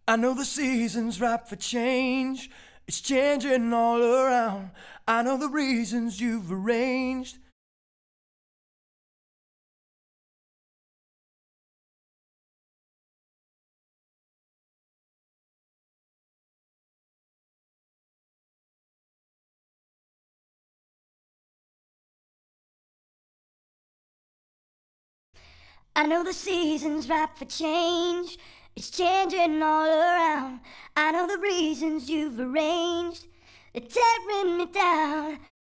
I know the season's ripe for change. It's changing all around. I know the reasons you've arranged. I know the season's ripe for change. It's changing all around. I know the reasons you've arranged. They're tearing me down.